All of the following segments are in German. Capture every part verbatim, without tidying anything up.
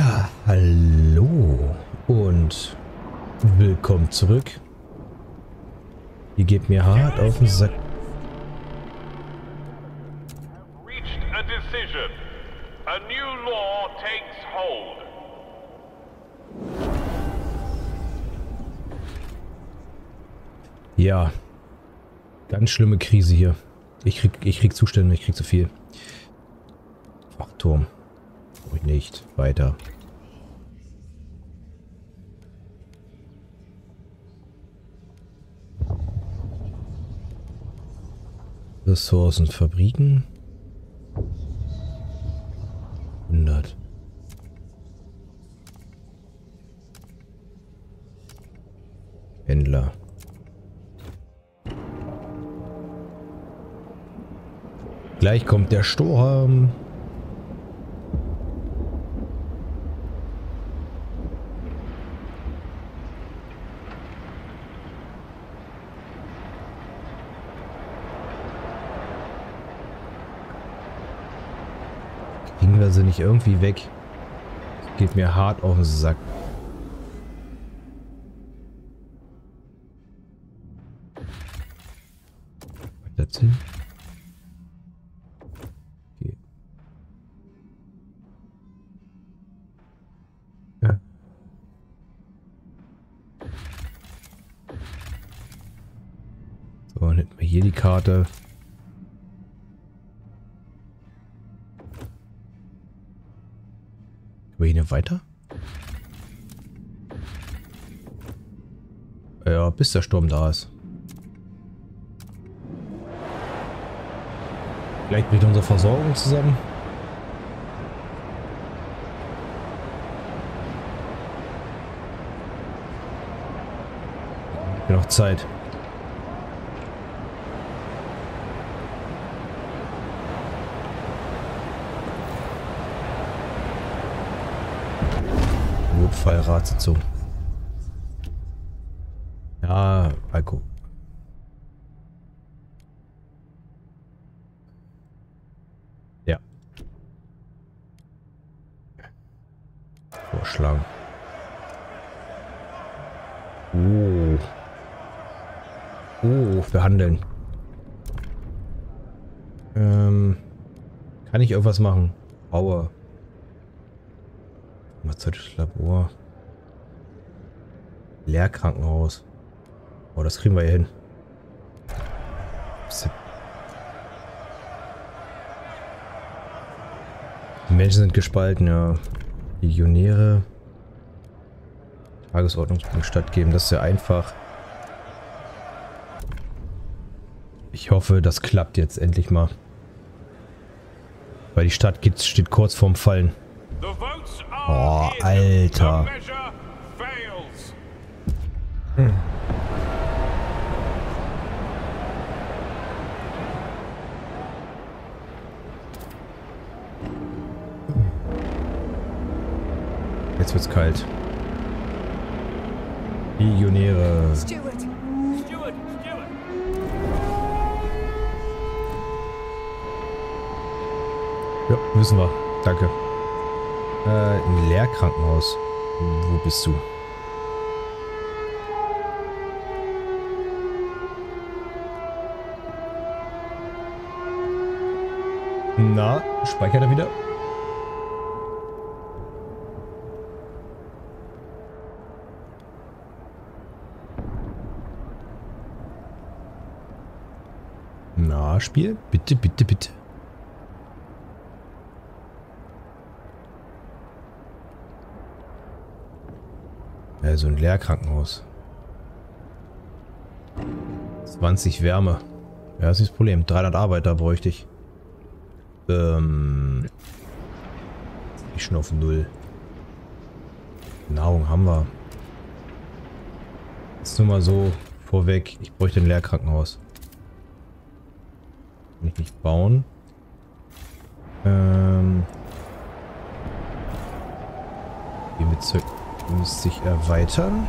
Ja, hallo und willkommen zurück. Ihr gebt mir hart auf den Sack. Reached a decision. A new law takes hold. Ja, ganz schlimme Krise hier. Ich krieg, ich krieg Zustände, ich krieg zu viel. Wachturm. Brauche ich nicht. Weiter. Ressourcen, Fabriken. hundert. Händler. Gleich kommt der Sturm. Kriegen wir sie nicht irgendwie weg? Das geht mir hart auf den Sack. Weiterziehen. Okay. Ja. So, dann hätten wir hier die Karte. Können wir hier nicht weiter? Ja, bis der Sturm da ist. Vielleicht bricht unsere Versorgung zusammen. Ich habe noch Zeit. Notfallratssitzung. Ja, Alkohol. Ja. Vorschlagen. Oh. Oh, verhandeln. Ähm. Kann ich irgendwas machen? Aua. Pharmazeutisches Labor. Lehrkrankenhaus. Oh, das kriegen wir hier hin. Die Menschen sind gespalten, ja. Legionäre. Tagesordnungspunkt stattgeben, das ist ja einfach. Ich hoffe, das klappt jetzt endlich mal. Weil die Stadt geht, steht kurz vorm Fallen. Oh, Alter. Hm. Jetzt wird's kalt. Legionäre. Steward. Steward. Steward. Ja, wissen wir. Danke. Äh, ein Lehrkrankenhaus. Wo bist du? Na, speichert er wieder? Na, Spiel? Bitte, bitte, bitte. Also ein Lehrkrankenhaus. zwanzig Wärme. Ja, das ist das Problem. dreihundert Arbeiter bräuchte ich. Ähm. Ich schon auf null. Nahrung haben wir. Ist nur mal so vorweg. Ich bräuchte ein Lehrkrankenhaus. Kann ich nicht bauen. Ähm. Die Bezirk muss sich erweitern.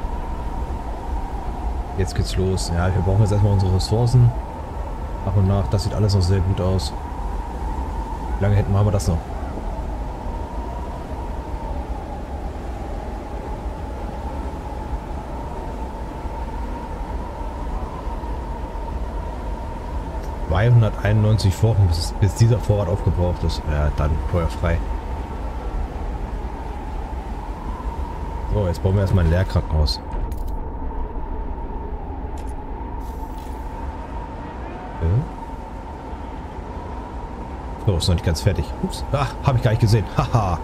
Jetzt geht's los. Ja, wir brauchen jetzt erstmal unsere Ressourcen. Nach und nach. Das sieht alles noch sehr gut aus. Wie lange hätten wir das noch? zweihunderteinundneunzig Wochen, bis, bis dieser Vorrat aufgebraucht ist. Ja, dann feuerfrei. So, jetzt bauen wir erstmal ein Lehrkrankenhaus. Okay. So, ist noch nicht ganz fertig. Ups. Ach, habe ich gar nicht gesehen. Haha.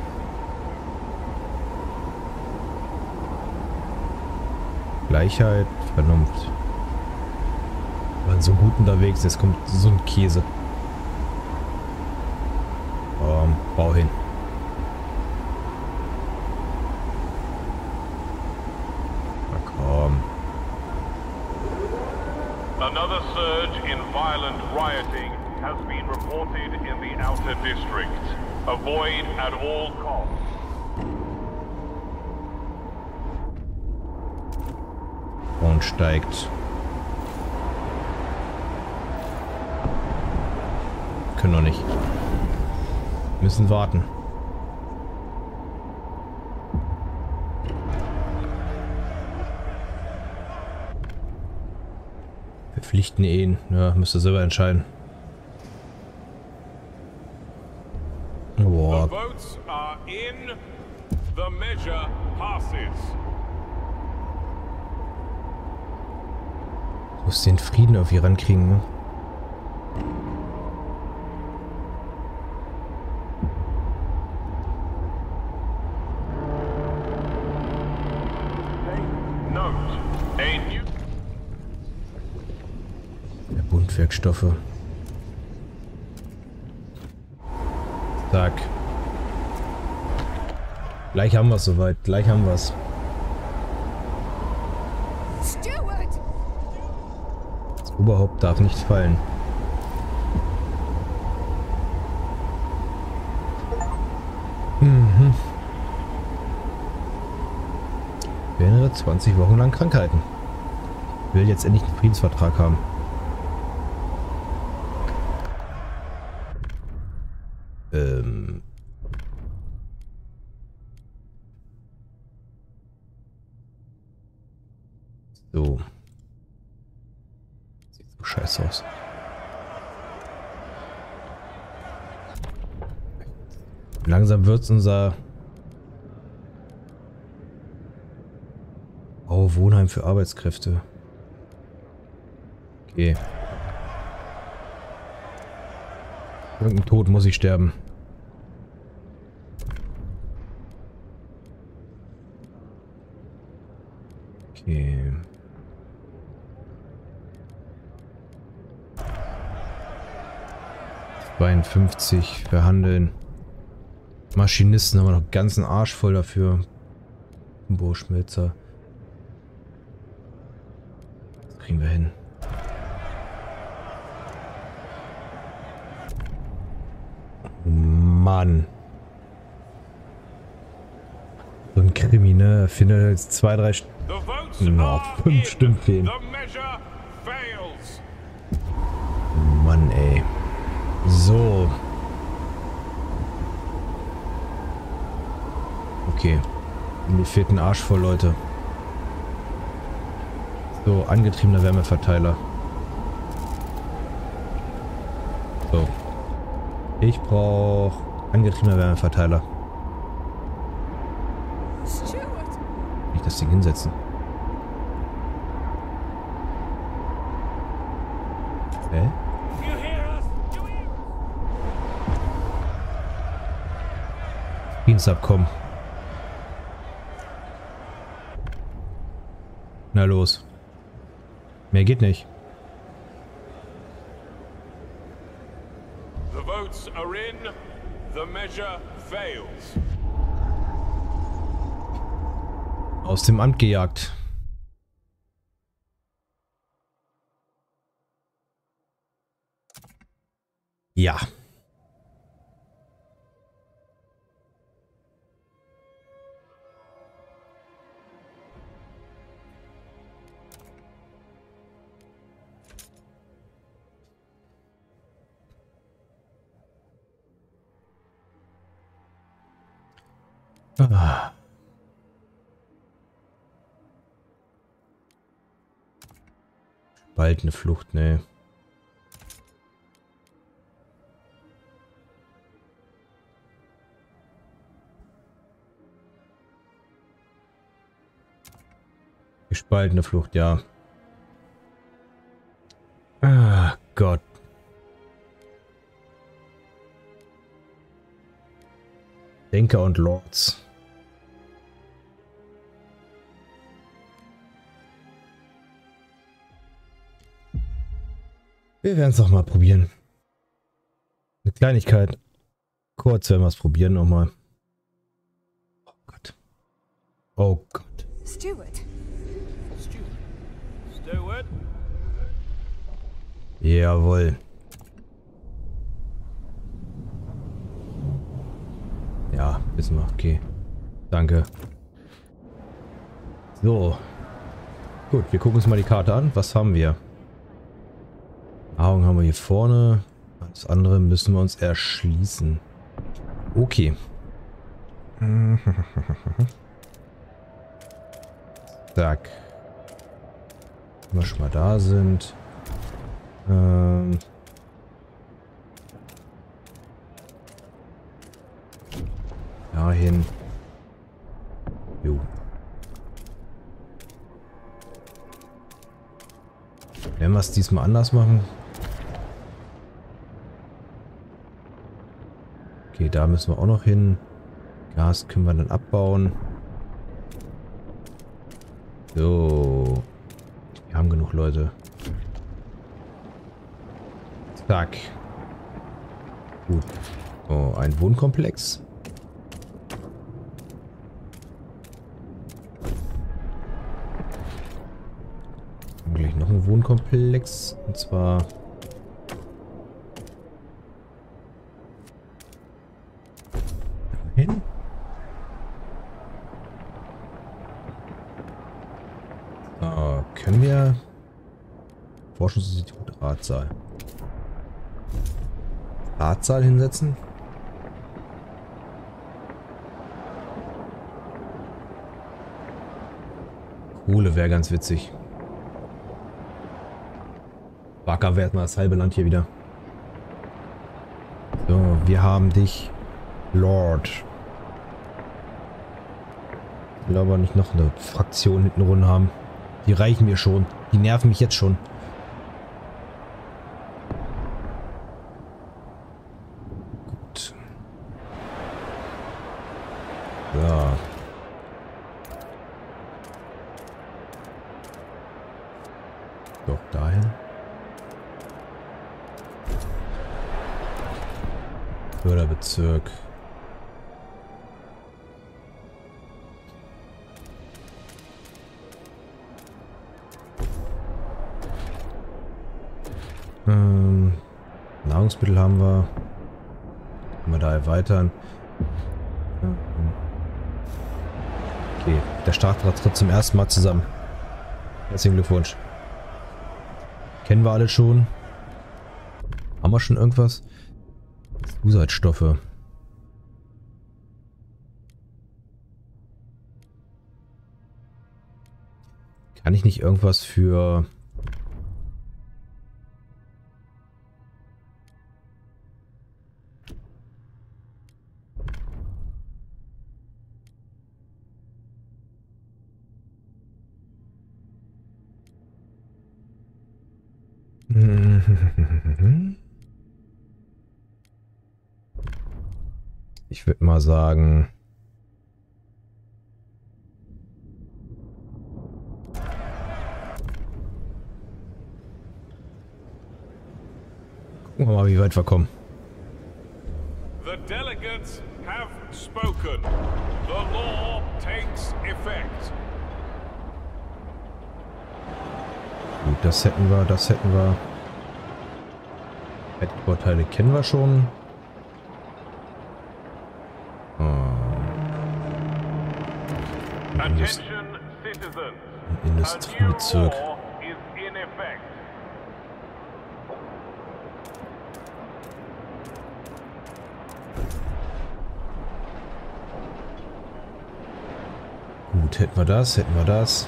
Gleichheit, Vernunft. Wir waren so gut unterwegs, jetzt kommt so ein Käse. Ähm, bau hin. Na komm. Another surge in violent rioting has been reported in the Outer District. Avoid at all costs. Und steigt. Können noch nicht. Müssen warten. Verpflichten Ehen. Ja, müsst ihr selber entscheiden. Boah. The votes are in. The measure passes. Muss den Frieden auf ihr rankriegen, ne? Der Buntwerkstoffe. Zack. Gleich haben wir es soweit. Gleich haben wir es. Das Oberhaupt darf nicht fallen. Mhm. Mehrere zwanzig Wochen lang Krankheiten. Ich will jetzt endlich einen Friedensvertrag haben. Ähm. So. Sieht so scheiße aus. Langsam wird's unser Oh, Wohnheim für Arbeitskräfte. Okay. Irgendein Tod muss ich sterben. Okay. zweiundfünfzig verhandeln. Maschinisten haben wir noch einen ganzen Arsch voll dafür. Bohrschmelzer. Das kriegen wir hin. Mann. So ein Krimi, ne? Findet jetzt zwei, drei St no, fünf Stimmen fehlen. Mann, ey. So. Okay. Mir fehlt ein Arsch voll, Leute. So, angetriebener Wärmeverteiler. So. Ich brauche angetriebener Wärmeverteiler. Nicht das Ding hinsetzen. Hä? Friedensabkommen. Na los. Mehr geht nicht. The votes are in. The measure fails. Aus dem Amt gejagt. Ja. Ah. Bald eine Flucht, ne. Gespaltene Flucht, ja. Ah, Gott. Denker und Lords. Wir werden es noch mal probieren. Eine Kleinigkeit. Kurz werden wir es probieren nochmal. Oh Gott. Oh Gott. Steward. Steward. Steward. Jawohl. Ja, wissen wir. Okay. Danke. So. Gut, wir gucken uns mal die Karte an. Was haben wir? Nahrung haben wir hier vorne. Das andere müssen wir uns erschließen. Okay. Zack. Wenn wir schon mal da sind. Ähm. Dahin. Jo. Werden wir es diesmal anders machen? Okay, da müssen wir auch noch hin. Gas können wir dann abbauen. So. Wir haben genug Leute. Zack. Gut. Oh, ein Wohnkomplex. Gleich noch ein Wohnkomplex. Und zwar... hin. So, können wir... Forschungsinstitut Ratsaal. Ratsaal hinsetzen? Kohle wäre ganz witzig. Wacker werden wir das halbe Land hier wieder. So, wir haben dich, Lord. Ich will aber nicht noch eine Fraktion hinten run haben. Die reichen mir schon. Die nerven mich jetzt schon. Gut. So. Doch, dahin. Förderbezirk. Ähm, Nahrungsmittel haben wir. Können wir da erweitern. Okay, der Startrat tritt zum ersten Mal zusammen. Herzlichen Glückwunsch. Kennen wir alle schon. Haben wir schon irgendwas? Zusatzstoffe. Kann ich nicht irgendwas für... Ich würde mal sagen... Gucken wir mal, wie weit wir kommen. The delegates have spoken. The law takes effect. Gut, das hätten wir, das hätten wir. Vorteile kennen wir schon. Attention, citizens. Industriebezirk. A new law is in effect. Gut, hätten wir das, hätten wir das.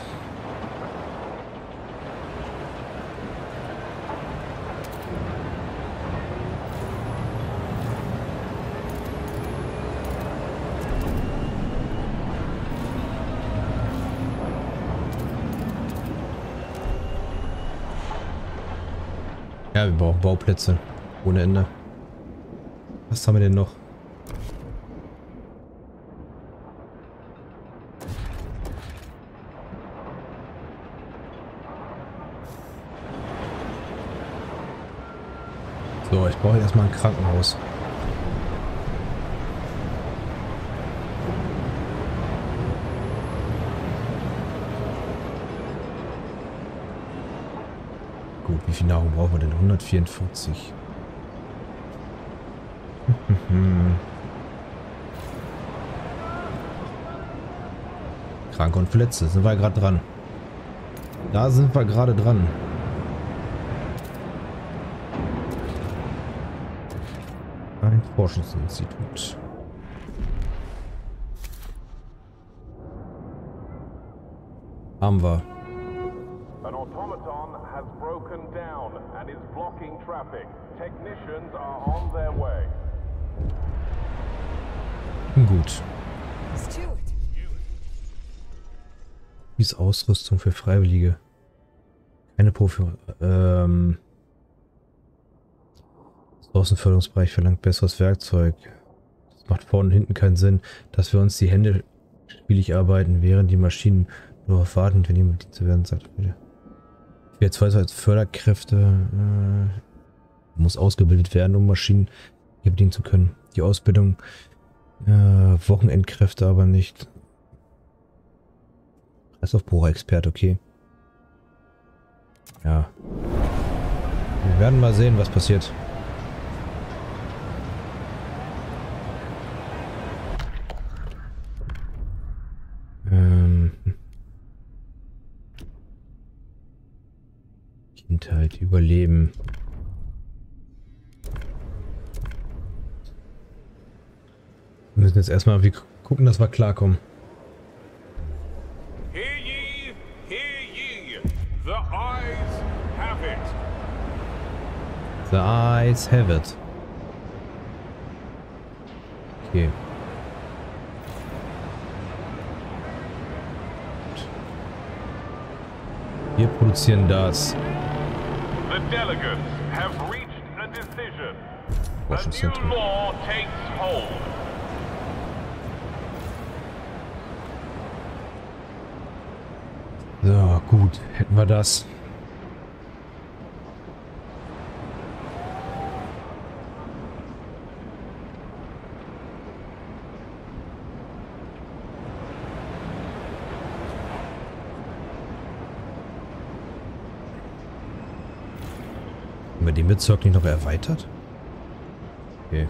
Ja, wir brauchen Bauplätze. Ohne Ende. Was haben wir denn noch? So, ich brauche erstmal ein Krankenhaus. Gut, wie viel Nahrung brauchen wir denn? hundertvierundvierzig. Kranke und Verletzte, sind wir gerade dran. Da sind wir gerade dran. Ein Forschungsinstitut. Haben wir. An automaton has broken down and is blocking traffic. Technicians are on their way. Gut. Stewart. Wie ist Ausrüstung für Freiwillige? Keine Profi. Ähm. Das Außenförderungsbereich verlangt besseres Werkzeug. Das macht vorne und hinten keinen Sinn, dass wir uns die Hände spielig arbeiten, während die Maschinen nur darauf warten, wenn jemand bedient zu werden, sagt bitte. Wir zwei als Förderkräfte äh, muss ausgebildet werden, um Maschinen hier bedienen zu können. Die Ausbildung äh, Wochenendkräfte aber nicht. Kreislaufbohrer-Experte, okay. Ja. Wir werden mal sehen, was passiert. Ähm. Kindheit, Überleben. Wir müssen jetzt erstmal gucken, dass wir klarkommen. Hear ye, hear ye. The eyes have it. The eyes have it. Okay. Wir produzieren das. The delegates have reached a decision. A new Forschungszentrum. law takes hold. So, gut. Hätten wir das. Haben wir den Bezirk nicht noch erweitert? Okay.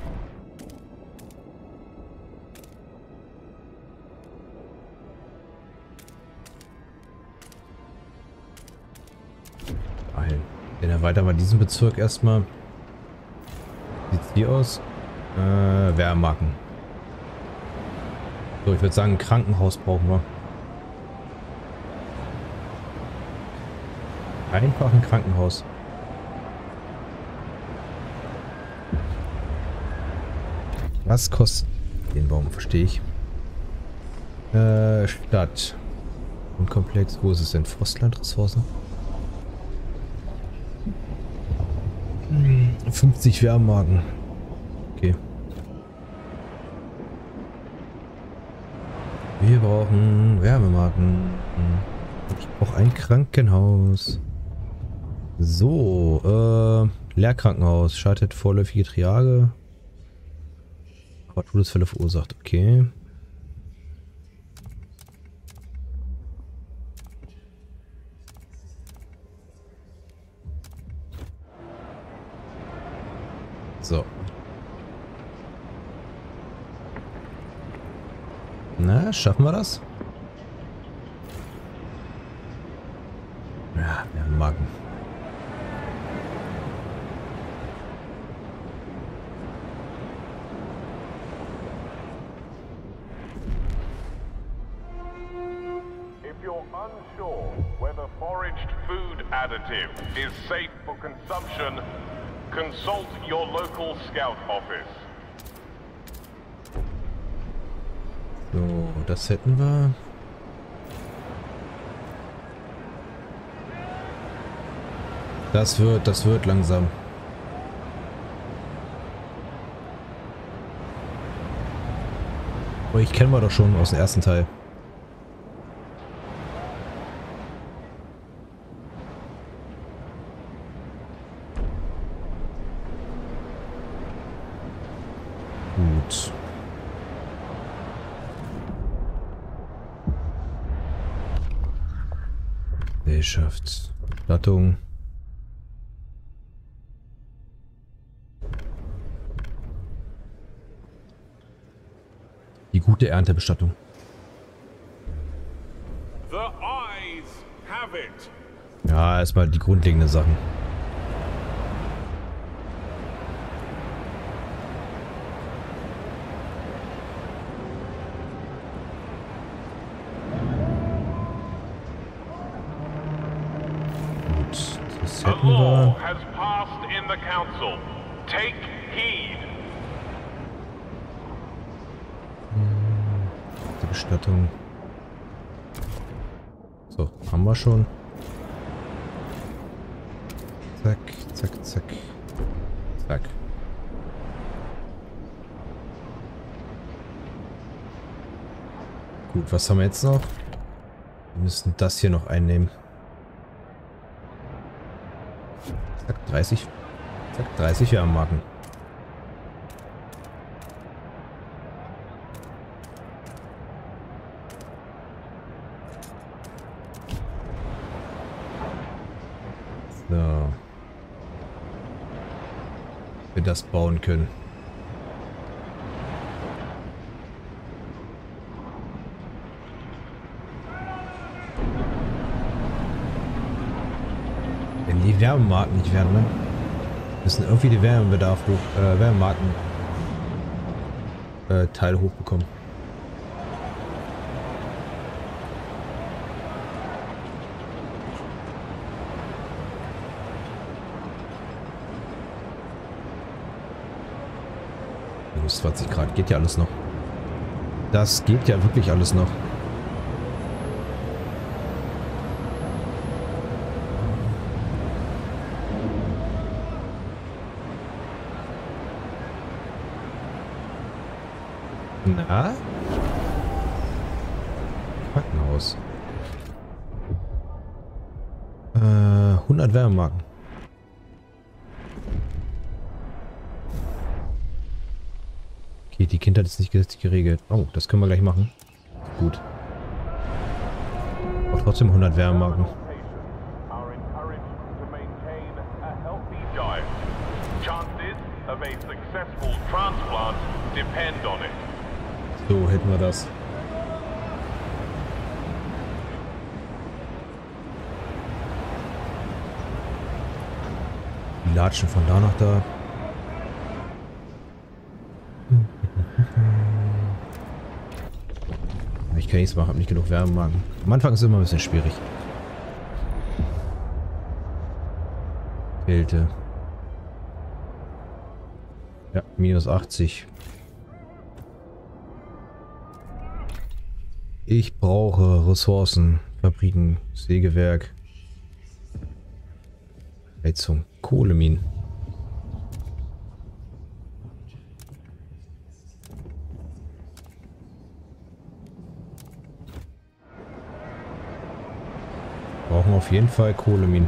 Dahin. Dann erweitern wir diesen Bezirk erstmal. Wie sieht's hier aus? Äh, Wehrmarken. So, ich würde sagen, ein Krankenhaus brauchen wir. Einfach ein Krankenhaus. Was kostet den Baum? Verstehe ich. Äh, Stadt. Und Komplex. Wo ist es denn? Frostlandressourcen? Hm, fünfzig Wehrmarken. Okay. Wir brauchen Wärmemarken. Ich brauche ein Krankenhaus. So, äh, Lehrkrankenhaus. Schaltet vorläufige Triage. Aber Todesfälle verursacht, okay. So. Na, schaffen wir das? Ja, wir haben Marken. Additive is safe for consumption. Consult your local scout office. So, das hätten wir. Das wird, das wird langsam. Oh, ich kenne wir doch schon aus dem ersten Teil. Gut. Gesellschaftsstattung. Die gute Erntebestattung. The eyes have it. Ja, erstmal die grundlegenden Sachen. Gut, das A hätten law wir. has passed in the council. Take heed. Die Bestattung. So, haben wir schon. Zack, zack, zack. Zack. Gut, was haben wir jetzt noch? Wir müssen das hier noch einnehmen. Zack, dreißig. Zack, dreißig Wärmemarken. So. Wir das bauen können. Wenn die Wärmemarken nicht werden, ne? Müssen irgendwie die Wärmebedarf hoch, äh, Wärmemarken äh, Teil hochbekommen. Minus zwanzig Grad, geht ja alles noch. Das geht ja wirklich alles noch. Na? Krankenhaus. Äh, hundert Wärmemarken. Okay, die Kindheit ist nicht gesetzlich geregelt. Oh, das können wir gleich machen. Gut. Aber trotzdem hundert Wärmemarken. Are encouraged to maintain a healthy diet. Chances of a successful transplant depend on it. So hätten wir das. Die latschen von da nach da. Ich kann nichts machen, habe nicht genug Wärmemarken. Am Anfang ist es immer ein bisschen schwierig. Kälte. Ja, minus achtzig. Ich brauche Ressourcen, Fabriken, Sägewerk, Heizung, Kohleminen. Brauchen auf jeden Fall Kohleminen.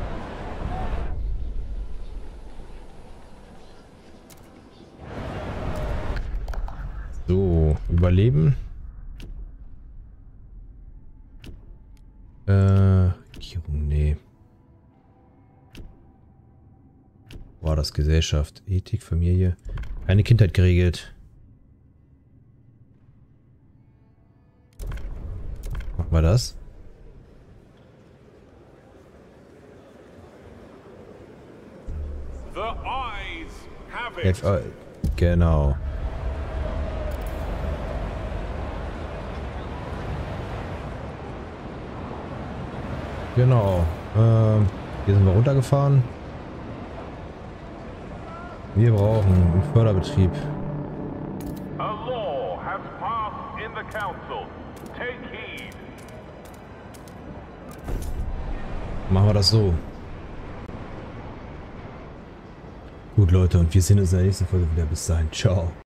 So, überleben. Äh, nee. War das Gesellschaft, Ethik, Familie. Keine Kindheit geregelt. Machen wir das. The eyes have it. F A, genau. Genau. Ähm, hier sind wir runtergefahren. Wir brauchen einen Förderbetrieb. A law has passed in the council. Take heed. Machen wir das so. gut, Leute, und wir sehen uns in der nächsten Folge wieder. Bis dahin. Ciao.